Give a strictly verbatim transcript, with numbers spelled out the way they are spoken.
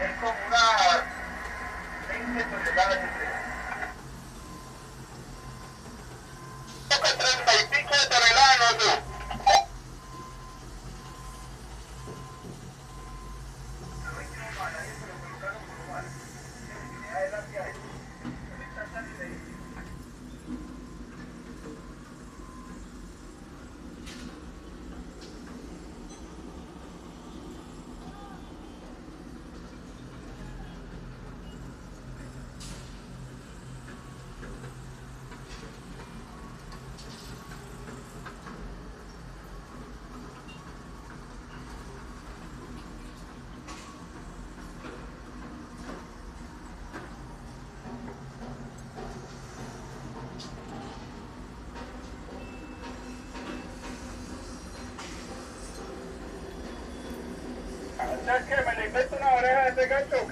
Es como unas veinte toneladas de peso. treinta y pico de toneladas, ¿no tú? ¿Sabes qué? Me le invento una oreja de este gancho.